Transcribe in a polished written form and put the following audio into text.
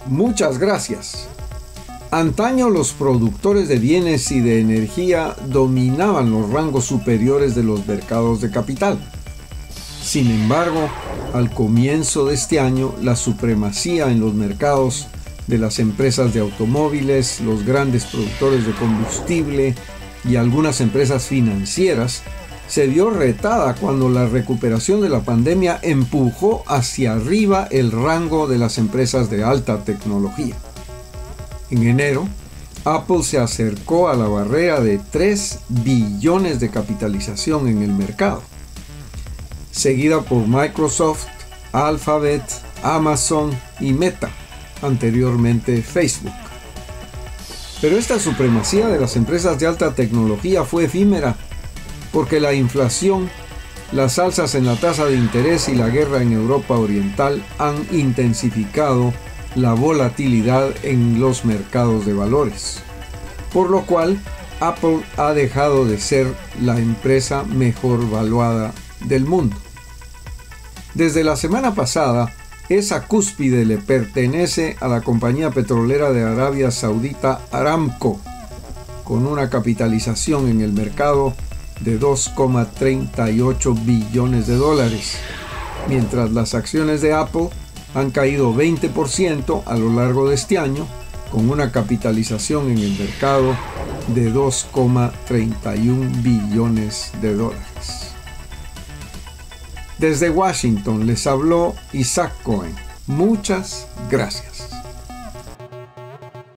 Muchas gracias. Antaño los productores de bienes y de energía dominaban los rangos superiores de los mercados de capital. Sin embargo, al comienzo de este año, la supremacía en los mercados de las empresas de automóviles, los grandes productores de combustible y algunas empresas financieras se vio retada cuando la recuperación de la pandemia empujó hacia arriba el rango de las empresas de alta tecnología. En enero, Apple se acercó a la barrera de 3 billones de capitalización en el mercado, seguida por Microsoft, Alphabet, Amazon y Meta, anteriormente Facebook. Pero esta supremacía de las empresas de alta tecnología fue efímera, porque la inflación, las alzas en la tasa de interés y la guerra en Europa Oriental han intensificado la volatilidad en los mercados de valores, por lo cual Apple ha dejado de ser la empresa mejor valuada del mundo. Desde la semana pasada, esa cúspide le pertenece a la compañía petrolera de Arabia Saudita Aramco, con una capitalización en el mercado de 2,38 billones de dólares, mientras las acciones de Apple han caído 20% a lo largo de este año, con una capitalización en el mercado de 2,31 billones de dólares. Desde Washington les habló Isaac Cohen. Muchas gracias.